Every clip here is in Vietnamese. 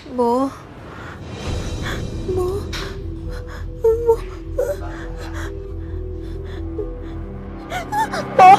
Bố. Bố. Bố. Bố.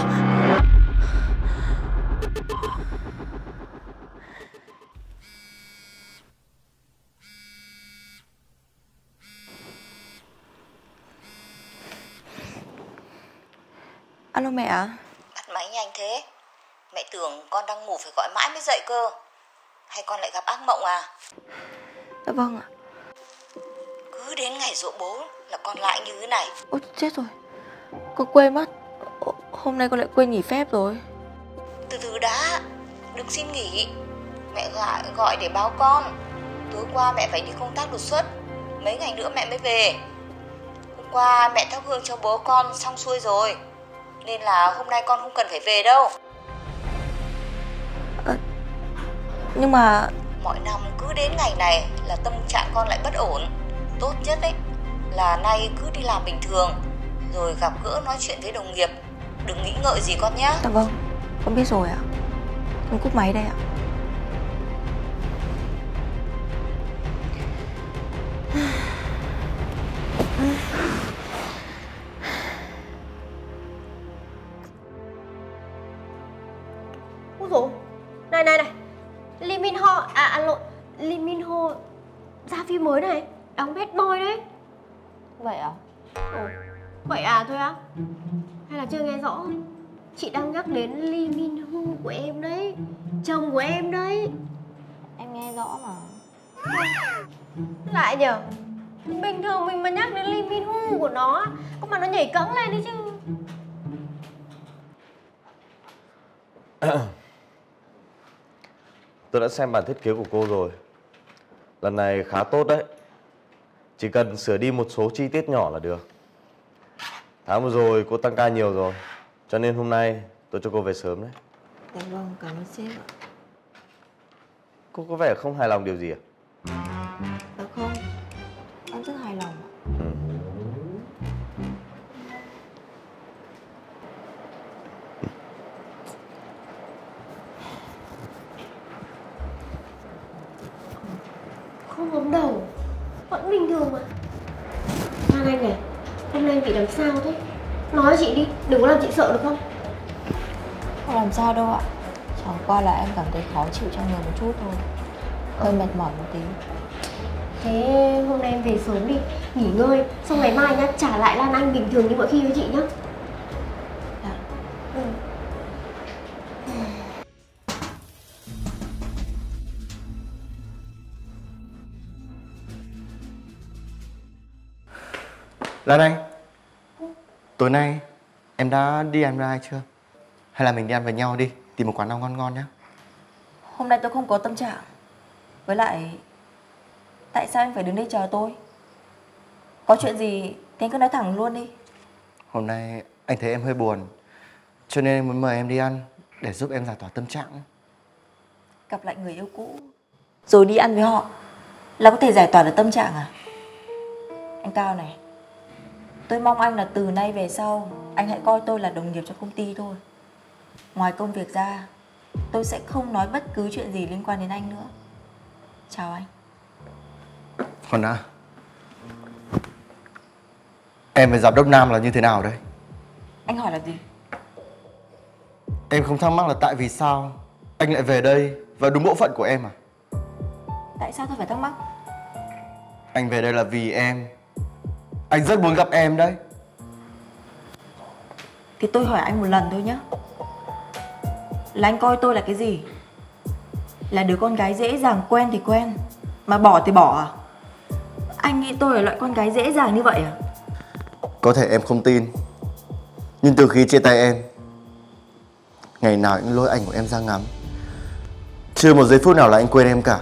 Alo mẹ ạ. Bắt máy nhanh thế. Mẹ tưởng con đang ngủ phải gọi mãi mới dậy cơ. Hay con lại gặp ác mộng à? Dạ vâng ạ. Cứ đến ngày giỗ bố là con lại như thế này. Ôi chết rồi, con quên mất. Hôm nay con lại quên nghỉ phép rồi. Từ từ đã, đừng xin nghỉ. Mẹ gọi để báo con. Tối qua mẹ phải đi công tác đột xuất, mấy ngày nữa mẹ mới về. Hôm qua mẹ thắp hương cho bố con xong xuôi rồi, nên là hôm nay con không cần phải về đâu. Nhưng mà mọi năm cứ đến ngày này là tâm trạng con lại bất ổn. Tốt nhất ấy là nay cứ đi làm bình thường, rồi gặp gỡ nói chuyện với đồng nghiệp. Đừng nghĩ ngợi gì con nhé. dạ vâng, con biết rồi ạ. Con cúp máy đây ạ. Ôi dồi, này Lee Min Ho, lộn, Lee Min Ho ra phim mới này, đóng bad boy đấy. Vậy à? Vậy à thôi á? Hay là chưa nghe rõ? Chị đang nhắc đến Lee Min Ho của em đấy, chồng của em đấy. Em nghe rõ mà. Lại nhở? Bình thường mình mà nhắc đến Lee Min Ho của nó, có mà nó nhảy cẫng lên đi chứ. Tôi đã xem bản thiết kế của cô rồi. Lần này khá tốt đấy. Chỉ cần sửa đi một số chi tiết nhỏ là được. Tháng vừa rồi cô tăng ca nhiều rồi, cho nên hôm nay tôi cho cô về sớm đấy. Dạ vâng, cảm ơn sếp ạ. Cô có vẻ không hài lòng điều gì à? Dạ không, con rất hài lòng ạ. Không ốm đầu, vẫn bình thường mà. Lan Anh này, hôm nay em bị làm sao thế? Nói với chị đi, đừng có làm chị sợ được không? Không làm sao đâu ạ. Chẳng qua là em cảm thấy khó chịu trong người một chút thôi. Hơi mệt mỏi một tí. Thế hôm nay em về sớm đi, nghỉ ngơi. Xong ngày mai nhá, trả lại Lan Anh bình thường như mọi khi với chị nhá. Dạ. Lan Anh, tối nay em đã đi ăn với ai chưa? Hay là mình đi ăn với nhau đi, tìm một quán nào ngon ngon nhá. Hôm nay tôi không có tâm trạng. Với lại, tại sao anh phải đứng đây chờ tôi? Có chuyện gì thì anh cứ nói thẳng luôn đi. Hôm nay anh thấy em hơi buồn, cho nên em muốn mời em đi ăn để giúp em giải tỏa tâm trạng. Gặp lại người yêu cũ rồi đi ăn với họ là có thể giải tỏa được tâm trạng à? Anh Cao này, tôi mong anh là từ nay về sau anh hãy coi tôi là đồng nghiệp trong công ty thôi. Ngoài công việc ra, tôi sẽ không nói bất cứ chuyện gì liên quan đến anh nữa. Chào anh. Còn đã, em với giám đốc Nam là như thế nào đây? Anh hỏi là gì? Em không thắc mắc là tại vì sao anh lại về đây và đúng bộ phận của em à? Tại sao tôi phải thắc mắc? Anh về đây là vì em. Anh rất muốn gặp em đấy. Thì tôi hỏi anh một lần thôi nhé. Là anh coi tôi là cái gì? Là đứa con gái dễ dàng quen thì quen, mà bỏ thì bỏ à? Anh nghĩ tôi là loại con gái dễ dàng như vậy à? Có thể em không tin, nhưng từ khi chia tay em, ngày nào anh lôi ảnh của em ra ngắm, chưa một giây phút nào là anh quên em cả.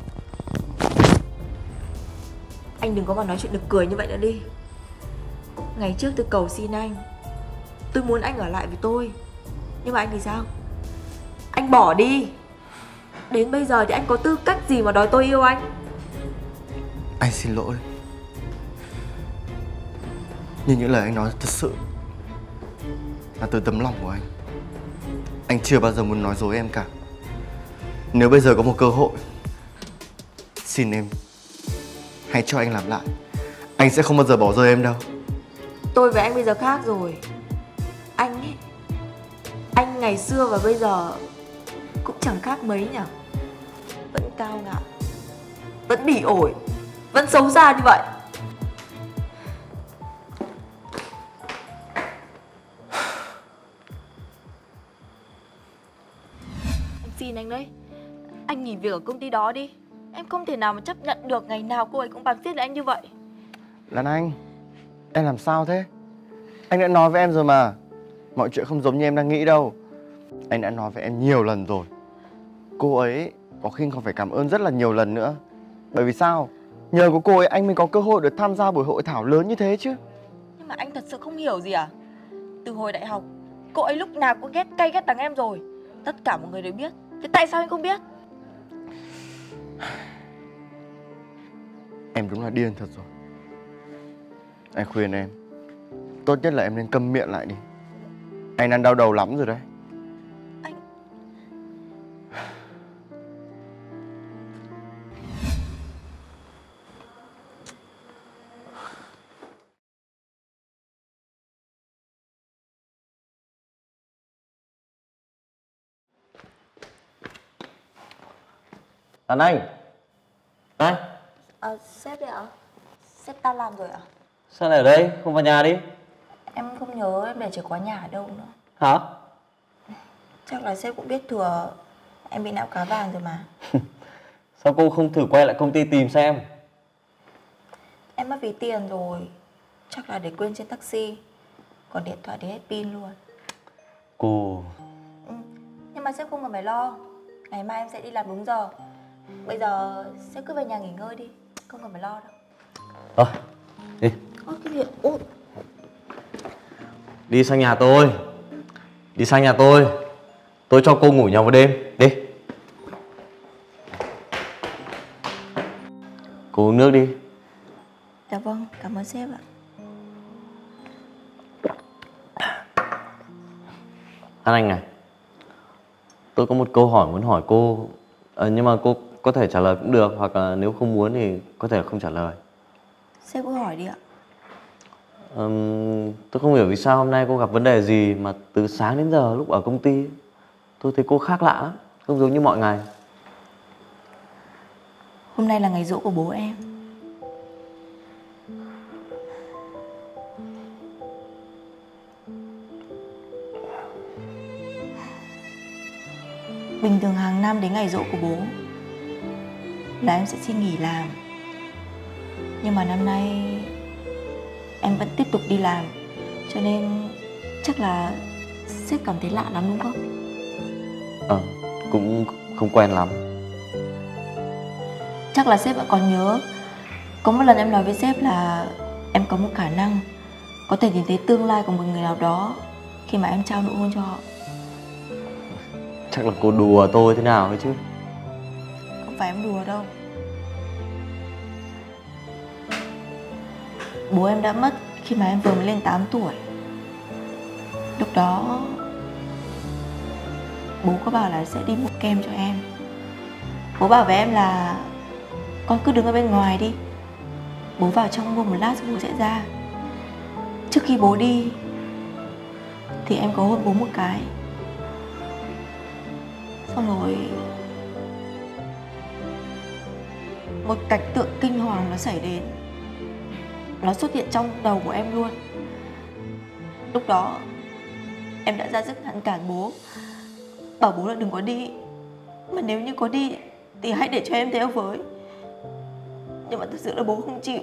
Anh đừng có mà nói chuyện được cười như vậy nữa đi. Ngày trước tôi cầu xin anh, tôi muốn anh ở lại với tôi. Nhưng mà anh thì sao? Anh bỏ đi. Đến bây giờ thì anh có tư cách gì mà đòi tôi yêu anh? Anh xin lỗi, nhưng những lời anh nói thật sự là từ tấm lòng của anh. Anh chưa bao giờ muốn nói dối em cả. Nếu bây giờ có một cơ hội, Xin em, hãy cho anh làm lại. Anh sẽ không bao giờ bỏ rơi em đâu. Tôi với anh bây giờ khác rồi. Anh ấy, anh ngày xưa và bây giờ cũng chẳng khác mấy nhỉ. Vẫn cao ngạo, vẫn bỉ ổi, vẫn xấu xa như vậy. Anh xin anh đấy, anh nghỉ việc ở công ty đó đi. Em không thể nào mà chấp nhận được ngày nào cô ấy cũng bám giết lại anh như vậy. Lan Anh, em làm sao thế? Anh đã nói với em rồi mà. Mọi chuyện không giống như em đang nghĩ đâu. Anh đã nói với em nhiều lần rồi. Cô ấy có khi còn phải cảm ơn rất là nhiều lần nữa. Bởi vì sao? Nhờ có cô ấy anh mới có cơ hội được tham gia buổi hội thảo lớn như thế chứ. Nhưng mà anh thật sự không hiểu gì à? Từ hồi đại học, cô ấy lúc nào cũng cay ghét đắng em rồi. Tất cả mọi người đều biết. Thế tại sao anh không biết? Em đúng là điên thật rồi. Anh khuyên em, tốt nhất là em nên câm miệng lại đi. Anh đang đau đầu lắm rồi đấy. Anh... Lan Anh. Này, Sếp đấy ạ? Sếp ta làm rồi ạ? sao lại ở đây? Không vào nhà đi. Em không nhớ em để chìa khóa nhà ở đâu nữa. Hả? Chắc là sếp cũng biết thừa em bị não cá vàng rồi mà. Sao cô không thử quay lại công ty tìm xem? Em mất ví tiền rồi. Chắc là để quên trên taxi. Còn điện thoại thì hết pin luôn. Cô... Nhưng mà sếp không cần phải lo. Ngày mai em sẽ đi làm đúng giờ. Bây giờ sếp cứ về nhà nghỉ ngơi đi. Không cần phải lo đâu. Thôi, đi. Ôi cái gì? Ôi. Đi sang nhà tôi. Đi sang nhà tôi. Tôi cho cô ngủ nhau một đêm. Đi. Cô uống nước đi. Dạ vâng, cảm ơn sếp ạ. Lan Anh này, tôi có một câu hỏi muốn hỏi cô, nhưng mà cô có thể trả lời cũng được, hoặc là nếu không muốn thì có thể không trả lời. Sếp cứ hỏi đi ạ. Tôi không hiểu vì sao hôm nay cô gặp vấn đề gì mà từ sáng đến giờ lúc ở công ty tôi thấy cô khác lạ lắm, không giống như mọi ngày. Hôm nay là ngày giỗ của bố em. Bình thường hàng năm đến ngày giỗ của bố là em sẽ xin nghỉ làm. Nhưng mà năm nay em vẫn tiếp tục đi làm. Cho nên chắc là sếp cảm thấy lạ lắm đúng không? Cũng không quen lắm. Chắc là sếp vẫn còn nhớ. Có một lần em nói với sếp là em có một khả năng có thể nhìn thấy tương lai của một người nào đó khi mà em trao nụ hôn cho họ. Chắc là cô đùa tôi thế nào ấy chứ. Không phải em đùa đâu. Bố em đã mất khi mà em vừa mới lên 8 tuổi. Lúc đó bố có bảo là sẽ đi mua kem cho em. Bố bảo với em là con cứ đứng ở bên ngoài đi, bố vào trong mua một lát rồi bố sẽ ra. Trước khi bố đi thì em có hôn bố một cái. Xong rồi một cảnh tượng kinh hoàng nó xảy đến. Nó xuất hiện trong đầu của em luôn. Lúc đó em đã ra sức ngăn cản bố, bảo bố là đừng có đi, mà nếu như có đi thì hãy để cho em theo với. Nhưng mà thật sự là bố không chịu.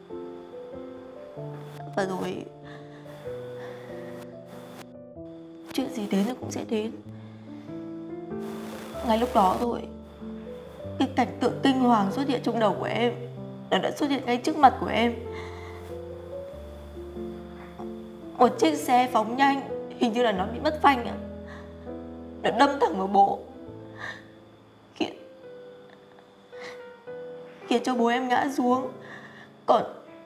Và rồi chuyện gì đến thì cũng sẽ đến. Ngay lúc đó thôi, cái cảnh tượng kinh hoàng xuất hiện trong đầu của em, nó đã xuất hiện ngay trước mặt của em. Một chiếc xe phóng nhanh, hình như là nó bị mất phanh ạ. Nó đâm thẳng vào bố, khiến cho bố em ngã xuống. Còn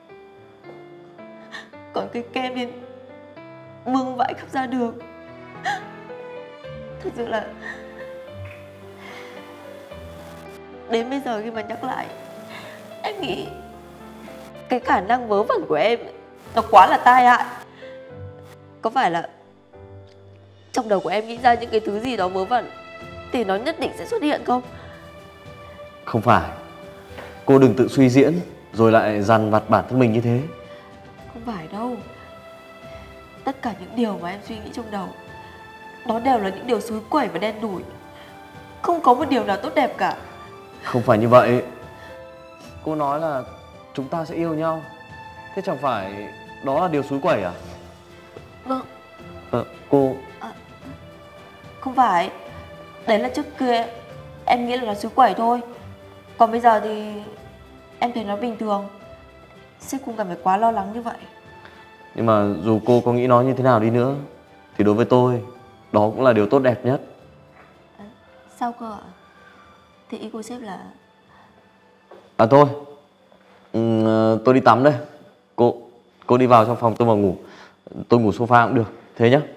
cái kem thì vương vãi khắp ra đường. Thật sự là Đến bây giờ khi mà nhắc lại, em nghĩ cái khả năng vớ vẩn của em nó quá là tai hại. Có phải là trong đầu của em nghĩ ra những cái thứ gì đó vớ vẩn thì nó nhất định sẽ xuất hiện không? Không phải. Cô đừng tự suy diễn rồi lại dằn vặt bản thân mình như thế. Không phải đâu. Tất cả những điều mà em suy nghĩ trong đầu nó đều là những điều xối quẩy và đen đủi. Không có một điều nào tốt đẹp cả. Không phải như vậy. Cô nói là chúng ta sẽ yêu nhau. Thế chẳng phải đó là điều xúi quẩy à? Vâng. Cô... Không phải. Đấy là trước kia em nghĩ là nó xối quẩy thôi. Còn bây giờ thì em thấy nó bình thường. Sếp không cần phải quá lo lắng như vậy. Nhưng mà dù cô có nghĩ nó như thế nào đi nữa thì đối với tôi đó cũng là điều tốt đẹp nhất. Sao cơ ạ? Thì ý của sếp là... Thôi, tôi đi tắm đây. Cô đi vào trong phòng tôi mà ngủ. Tôi ngủ sofa cũng được. Thế nhá.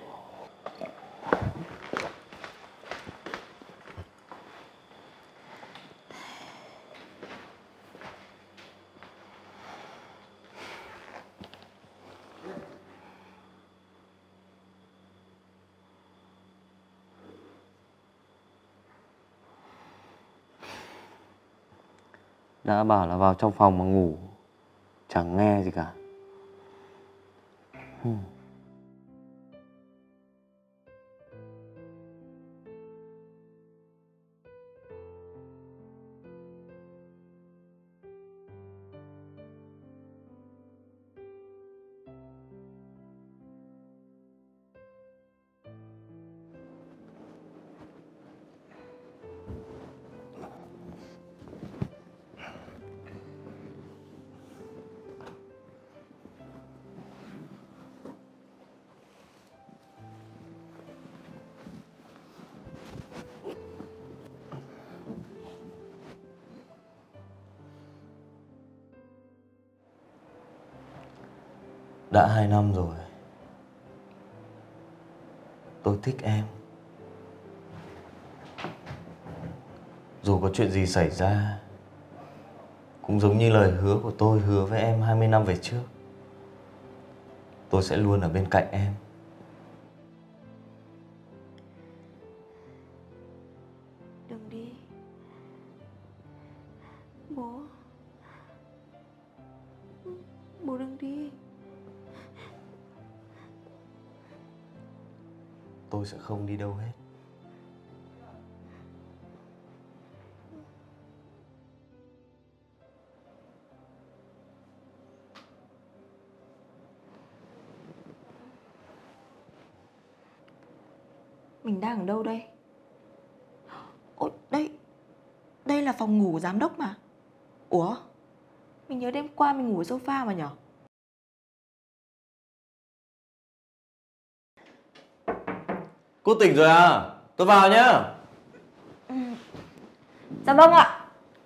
Đã bảo là vào trong phòng mà ngủ, chẳng nghe gì cả. Đã 2 năm rồi. Tôi thích em. Dù có chuyện gì xảy ra, cũng giống như lời hứa của tôi hứa với em 20 năm về trước, tôi sẽ luôn ở bên cạnh em. Đừng đi. Bố. Bố đừng đi. Tôi sẽ không đi đâu hết. Mình đang ở đâu đây? Ôi, đây là phòng ngủ của giám đốc mà. Ủa? Mình nhớ đêm qua mình ngủ ở sofa mà nhở? Cô tỉnh rồi à? Tôi vào nhá. Dạ vâng ạ.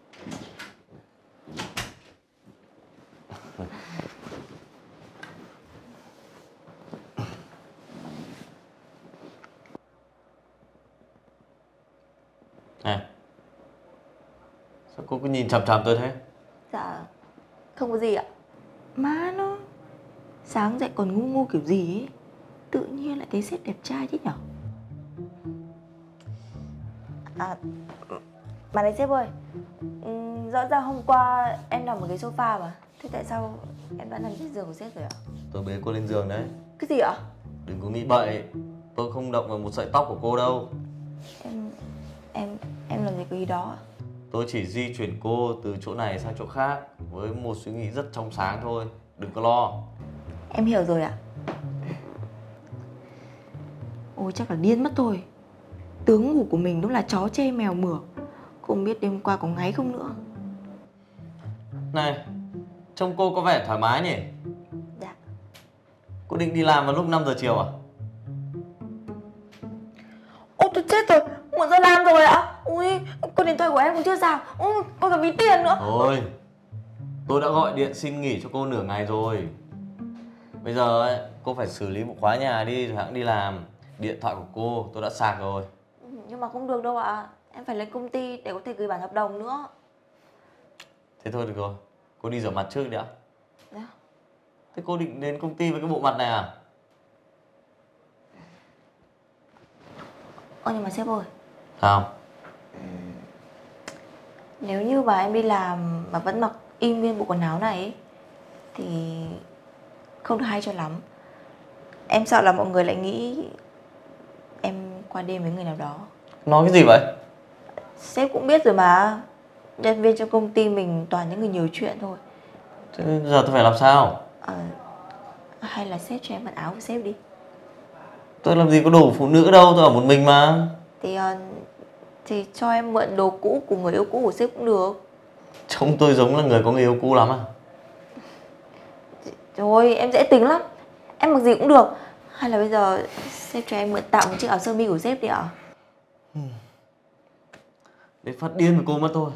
Này, sao cô cứ nhìn chằm chằm tôi thế? Dạ, không có gì ạ. Má nó, sáng dậy còn ngu ngu kiểu gì ấy. Tự nhiên lại thấy sếp đẹp trai thế nhở? À, mà này sếp ơi, rõ ràng hôm qua em nằm ở cái sofa mà. Thế tại sao em đã nằm trên giường của sếp rồi ạ? Tôi bế cô lên giường đấy. Cái gì ạ? Đừng có nghĩ bậy. Tôi không động vào một sợi tóc của cô đâu. Em làm gì có ý đó. Tôi chỉ di chuyển cô từ chỗ này sang chỗ khác với một suy nghĩ rất trong sáng thôi. Đừng có lo. Em hiểu rồi ạ. Ôi chắc là điên mất thôi. Tướng ngủ của mình đúng là chó chê mèo mửa. Không biết đêm qua có ngáy không nữa. Này, trông cô có vẻ thoải mái nhỉ? Dạ. Cô định đi làm vào lúc 5 giờ chiều à? Ôi tôi chết rồi, muộn giờ làm rồi ạ. Ui, con điện thoại của em cũng chưa sạc. Ui, còn cả ví tiền nữa. Thôi, tôi đã gọi điện xin nghỉ cho cô nửa ngày rồi. Bây giờ ấy, cô phải xử lý một khóa nhà đi rồi hẵng đi làm. Điện thoại của cô tôi đã sạc rồi. Nhưng mà không được đâu ạ. Em phải lên công ty để có thể gửi bản hợp đồng nữa. Thế thôi được rồi, cô đi rửa mặt trước đi ạ. Dạ. Thế cô định đến công ty với cái bộ mặt này à? Ơ nhưng mà sếp ơi, Sao? nếu như mà em đi làm mà vẫn mặc y nguyên bộ quần áo này ấy, thì không được hay cho lắm. Em sợ là mọi người lại nghĩ em qua đêm với người nào đó. Nói cái gì vậy? Sếp cũng biết rồi mà, nhân viên trong công ty mình toàn những người nhiều chuyện thôi. Thế giờ tôi phải làm sao? Hay là sếp cho em mặc áo của sếp đi. Tôi làm gì có đồ phụ nữ đâu, tôi ở một mình mà. Thì cho em mượn đồ cũ của người yêu cũ của sếp cũng được. Trông tôi giống là người có người yêu cũ lắm à? Thôi em dễ tính lắm, em mặc gì cũng được. Hay là bây giờ sếp cho em mượn tạm một chiếc áo sơ mi của sếp đi ạ? Để phát điên với cô mất thôi.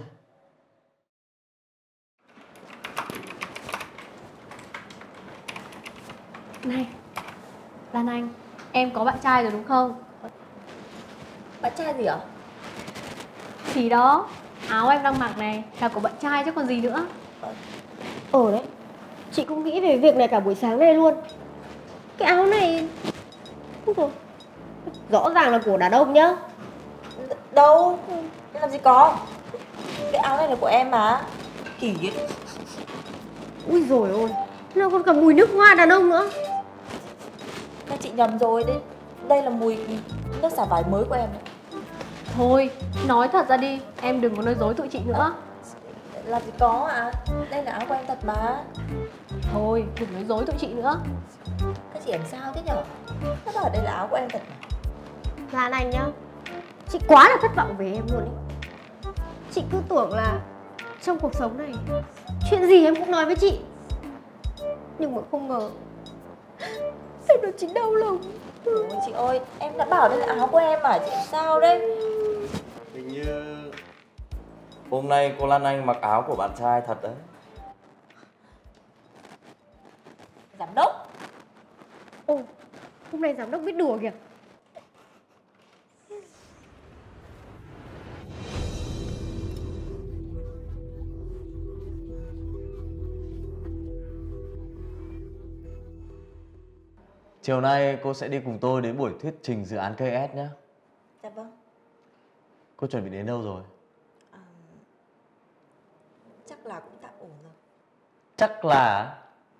Này, Lan Anh, em có bạn trai rồi đúng không? Bạn trai gì ạ? Thì đó, áo em đang mặc này là của bạn trai chứ còn gì nữa. Đấy, chị cũng nghĩ về việc này cả buổi sáng nay luôn. Cái áo này, ôi dồi, rõ ràng là của đàn ông nhá. Đâu, làm gì có. Cái áo này là của em mà. Kỳ ấy. Ui dồi ôi, nó còn cả mùi nước hoa đàn ông nữa. Các chị nhầm rồi đấy. Đây là mùi nước xả vải mới của em đấy. Thôi, nói thật ra đi, em đừng có nói dối tụi chị nữa. Làm gì có ạ. Đây là áo của em thật mà. Thôi, đừng nói dối tụi chị nữa. Các chị làm sao thế nhở? Nó bảo đây là áo của em thật mà. Lan Anh nhá, chị quá là thất vọng về em luôn ý. Chị cứ tưởng là trong cuộc sống này chuyện gì em cũng nói với chị, nhưng mà không ngờ sếp đó chính đau lòng. Ôi chị ơi, em đã bảo đây là áo của em mà. Chị làm sao đấy? Hình như hôm nay cô Lan Anh mặc áo của bạn trai thật đấy. Giám đốc. Ồ, hôm nay giám đốc biết đùa kìa. Chiều nay cô sẽ đi cùng tôi đến buổi thuyết trình dự án cây S nhé. Dạ vâng. Cô chuẩn bị đến đâu rồi? Chắc là cũng tạm ổn rồi. Chắc là...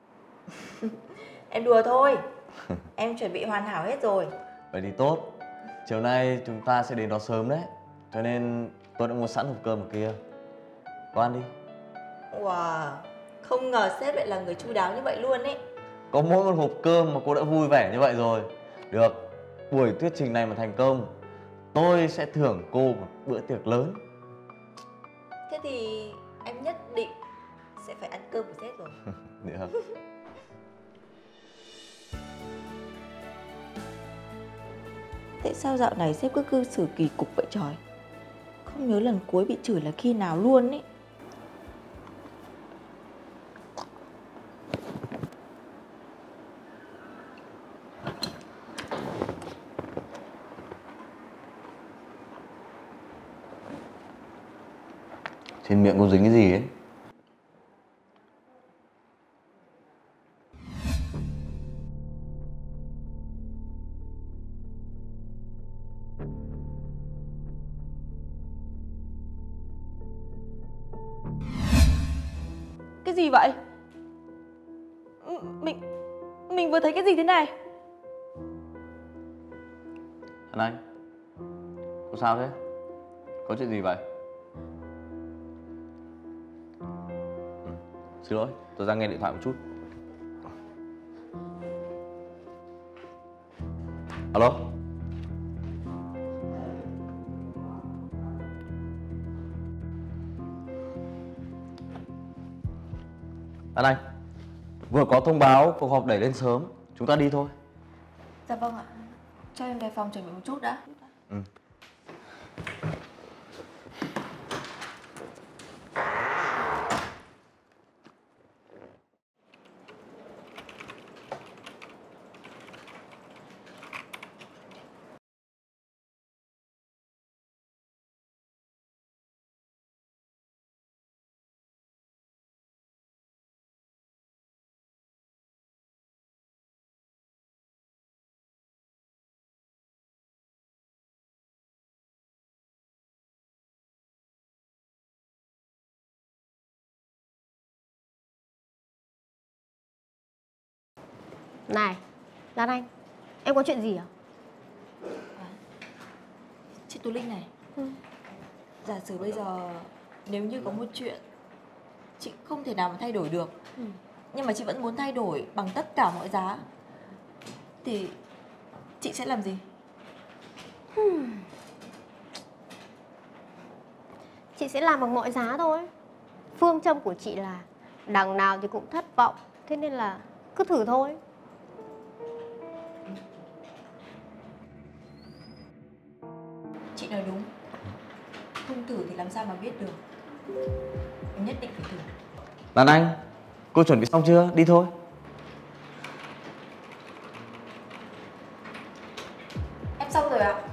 Em đùa thôi. Em chuẩn bị hoàn hảo hết rồi. Vậy thì tốt. Chiều nay chúng ta sẽ đến đó sớm đấy. Cho nên tôi đã mua sẵn hộp cơm ở kia. Cô ăn đi. Wow, không ngờ sếp lại là người chu đáo như vậy luôn ấy. Có mỗi một hộp cơm mà cô đã vui vẻ như vậy rồi. Được, buổi thuyết trình này mà thành công, tôi sẽ thưởng cô một bữa tiệc lớn. Thế thì em nhất định sẽ phải ăn cơm của sếp rồi. Được. Tại sao dạo này sếp cứ cư xử kỳ cục vậy trời? Không nhớ lần cuối bị chửi là khi nào luôn ấy. Trên miệng cô dính cái gì ấy? Cái gì vậy? Mình vừa thấy cái gì thế này? Hân Anh, cô sao thế? Có chuyện gì vậy? Xin lỗi, tôi ra nghe điện thoại một chút. Alo? Anh, vừa có thông báo cuộc họp đẩy lên sớm. Chúng ta đi thôi. Dạ vâng ạ. Cho em về phòng chuẩn bị một chút đã. Ừ. Này, Lan Anh, em có chuyện gì à? Chị Tú Linh này, giả sử bây giờ nếu như có một chuyện chị không thể nào mà thay đổi được, nhưng mà chị vẫn muốn thay đổi bằng tất cả mọi giá, thì chị sẽ làm gì? Chị sẽ làm bằng mọi giá thôi. Phương châm của chị là đằng nào thì cũng thất vọng, thế nên là cứ thử thôi. Chị nói đúng. Không thử thì làm sao mà biết được. Em nhất định phải thử. Lan Anh, cô chuẩn bị xong chưa? Đi thôi. Em xong rồi ạ.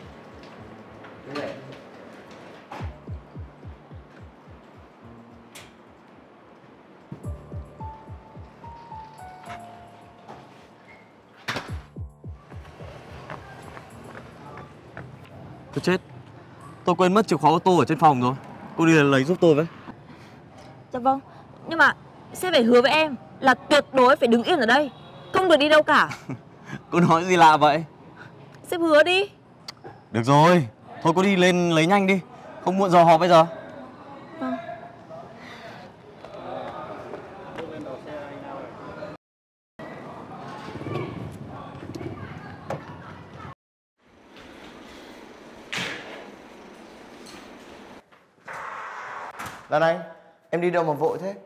Tôi chết. Tôi quên mất chìa khóa ô tô ở trên phòng rồi. Cô đi lấy giúp tôi với. Dạ vâng. Nhưng mà sếp phải hứa với em là tuyệt đối phải đứng yên ở đây, không được đi đâu cả. Cô nói gì lạ vậy? Sếp hứa đi. Được rồi. Thôi cô đi lên lấy nhanh đi. Không muộn giờ họp bây giờ. Vâng. Lan Anh, em đi đâu mà vội thế?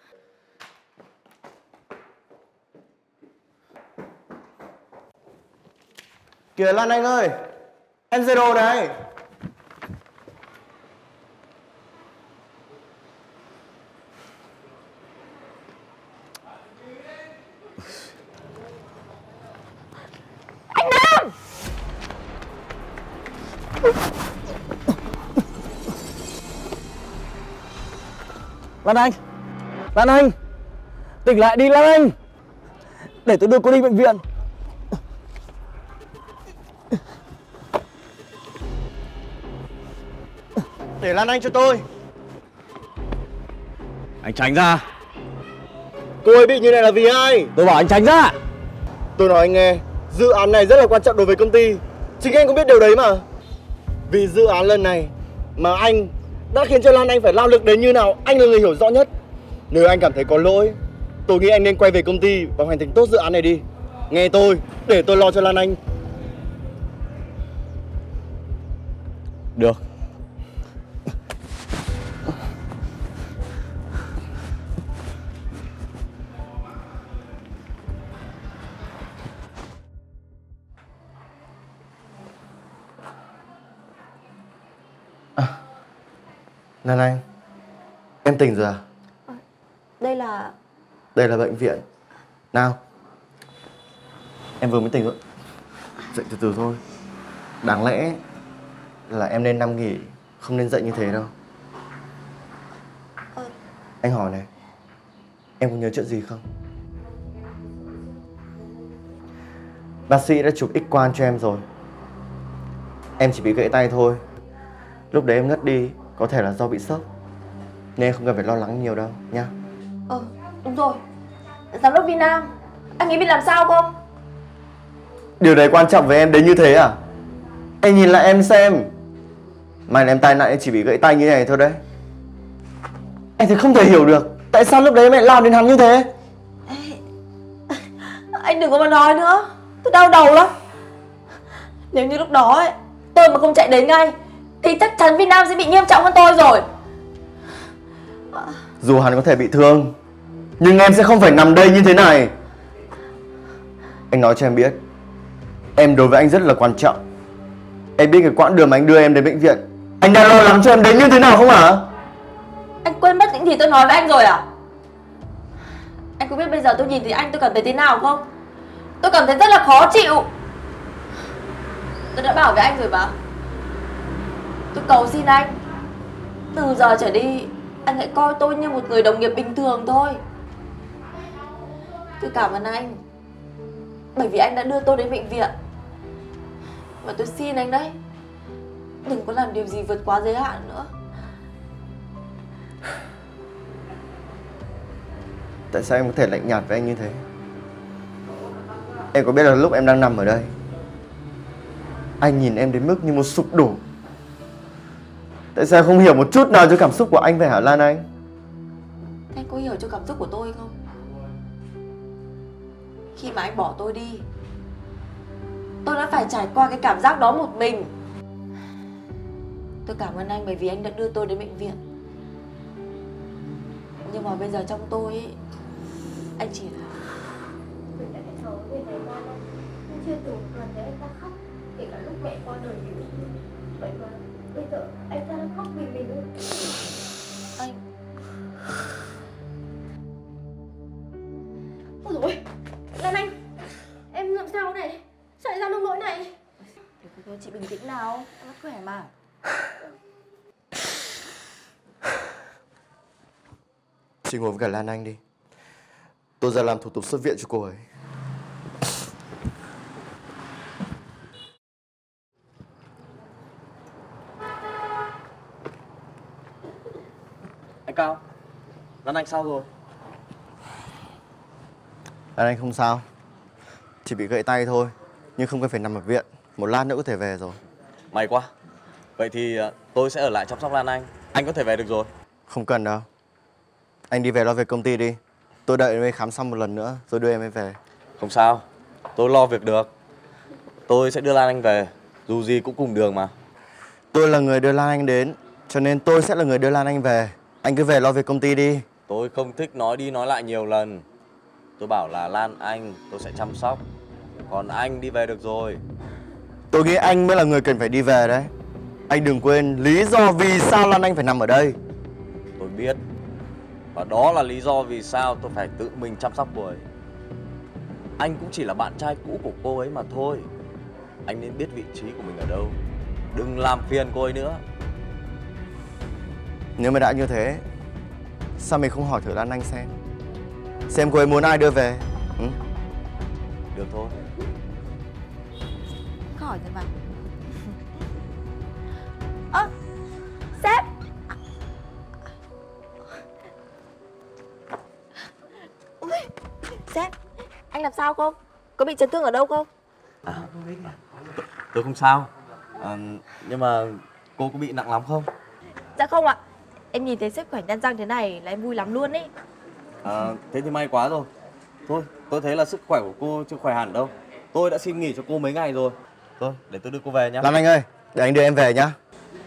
Kìa Lan Anh ơi, em Zero này. Lan Anh! Lan Anh! Tỉnh lại đi Lan Anh! Để tôi đưa cô đi bệnh viện. Để Lan Anh cho tôi. Anh tránh ra! Cô ấy bị như này là vì ai? Tôi bảo anh tránh ra! Tôi nói anh nghe, dự án này rất là quan trọng đối với công ty. Chính anh cũng biết điều đấy mà. Vì dự án lần này mà anh đã khiến cho Lan Anh phải lao lực đến như nào, anh là người hiểu rõ nhất. Nếu anh cảm thấy có lỗi, tôi nghĩ anh nên quay về công ty và hoàn thành tốt dự án này đi. Nghe tôi, để tôi lo cho Lan Anh. Được. Lan Anh, em tỉnh rồi à? Đây là... Đây là bệnh viện. Nào, em vừa mới tỉnh rồi. Dậy từ từ thôi. Đáng lẽ là em nên nằm nghỉ, không nên dậy như thế đâu. Anh hỏi này, em có nhớ chuyện gì không? Bác sĩ đã chụp X-quang cho em rồi. Em chỉ bị gãy tay thôi. Lúc đấy em ngất đi, có thể là do bị sốc, nên em không cần phải lo lắng nhiều đâu nhá. Đúng rồi. Giám đốc Vi Nam, anh ấy biết làm sao không? Điều đấy quan trọng với em đến như thế à? Anh nhìn lại em xem. May là em tai nạn em chỉ bị gãy tay như này thôi đấy. Anh thì không thể hiểu được tại sao lúc đấy mẹ lao đến hắn như thế. Anh đừng có mà nói nữa, tôi đau đầu lắm. Nếu như lúc đó ấy, tôi mà không chạy đến ngay thì chắc chắn Vi Nam sẽ bị nghiêm trọng hơn tôi rồi. Dù hắn có thể bị thương, nhưng em sẽ không phải nằm đây như thế này. Anh nói cho em biết, em đối với anh rất là quan trọng. Em biết cái quãng đường mà anh đưa em đến bệnh viện, anh đã lo lắng cho em đến như thế nào không hả? Anh quên mất những gì tôi nói với anh rồi à? Anh có biết bây giờ tôi nhìn thấy anh tôi cảm thấy thế nào không? Tôi cảm thấy rất là khó chịu. Tôi đã bảo với anh rồi mà. Tôi cầu xin anh, từ giờ trở đi anh hãy coi tôi như một người đồng nghiệp bình thường thôi. Tôi cảm ơn anh, bởi vì anh đã đưa tôi đến bệnh viện. Và tôi xin anh đấy, đừng có làm điều gì vượt quá giới hạn nữa. Tại sao em có thể lạnh nhạt với anh như thế? Em có biết là lúc em đang nằm ở đây, anh nhìn em đến mức như một sụp đổ. Tại sao không hiểu một chút nào cho cảm xúc của anh về hả Lan Anh? Anh có hiểu cho cảm xúc của tôi không? Khi mà anh bỏ tôi đi, tôi đã phải trải qua cái cảm giác đó một mình. Tôi cảm ơn anh bởi vì anh đã đưa tôi đến bệnh viện. Nhưng mà bây giờ trong tôi ấy, anh chỉ là... Mình đã hẹn hò với người này qua đâu, nhưng chưa từng lần thấy anh ta khóc, kể cả lúc mẹ qua đời thì cũng vậy mà bây giờ anh ta đang khóc vì mình nữa. Anh... Ôi dồi ôi, Lan Anh, em làm sao này? Sao lại ra nông nỗi này? Thôi chị bình tĩnh nào, em vẫn khỏe mà. Chị ngồi với cả Lan Anh đi. Tôi ra làm thủ tục xuất viện cho cô ấy. Anh Cao, Lan Anh sao rồi? Lan Anh không sao, chỉ bị gãy tay thôi, nhưng không cần phải nằm ở viện. Một lát nữa có thể về rồi. May quá. Vậy thì tôi sẽ ở lại chăm sóc Lan Anh có thể về được rồi. Không cần đâu. Anh đi về lo việc công ty đi. Tôi đợi em ấy khám xong một lần nữa rồi đưa em ấy về. Không sao, tôi lo việc được. Tôi sẽ đưa Lan Anh về, dù gì cũng cùng đường mà. Tôi là người đưa Lan Anh đến, cho nên tôi sẽ là người đưa Lan Anh về. Anh cứ về lo việc công ty đi. Tôi không thích nói đi nói lại nhiều lần. Tôi bảo là Lan Anh tôi sẽ chăm sóc, còn anh đi về được rồi. Tôi nghĩ anh mới là người cần phải đi về đấy. Anh đừng quên lý do vì sao Lan Anh phải nằm ở đây. Tôi biết. Và đó là lý do vì sao tôi phải tự mình chăm sóc cô ấy. Anh cũng chỉ là bạn trai cũ của cô ấy mà thôi. Anh nên biết vị trí của mình ở đâu. Đừng làm phiền cô ấy nữa. Nếu mà đã như thế, sao mình không hỏi thử Lan Anh xem cô ấy muốn ai đưa về. Ừ? Được thôi. Khỏi rồi mà. Ơ, sếp. Sếp, anh làm sao không? Có bị chấn thương ở đâu không? Tôi không sao. Nhưng mà cô có bị nặng lắm không? Dạ không ạ. Em nhìn thấy sếp khỏe nhăn răng thế này là em vui lắm luôn ấy. Thế thì may quá rồi. Thôi, tôi thấy là sức khỏe của cô chưa khỏe hẳn đâu. Tôi đã xin nghỉ cho cô mấy ngày rồi. Thôi, để tôi đưa cô về nhá. Lan Anh ơi, để anh đưa em về nhá.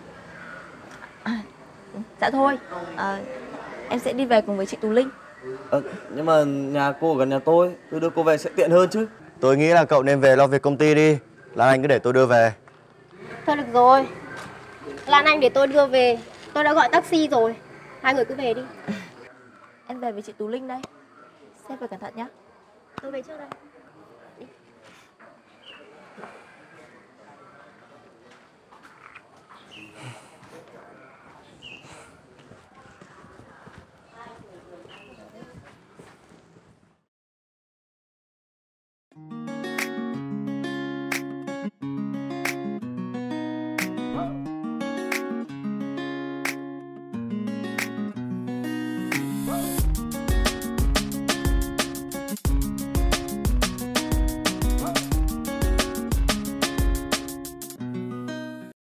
Dạ thôi, em sẽ đi về cùng với chị Tú Linh. Nhưng mà nhà cô ở gần nhà tôi đưa cô về sẽ tiện hơn chứ. Tôi nghĩ là cậu nên về lo việc công ty đi. Lan Anh cứ để tôi đưa về. Thôi được rồi, Lan Anh để tôi đưa về. Tôi đã gọi taxi rồi. Hai người cứ về đi. Em về với chị Tú Linh đây. Sếp phải cẩn thận nhá. Tôi về trước đây.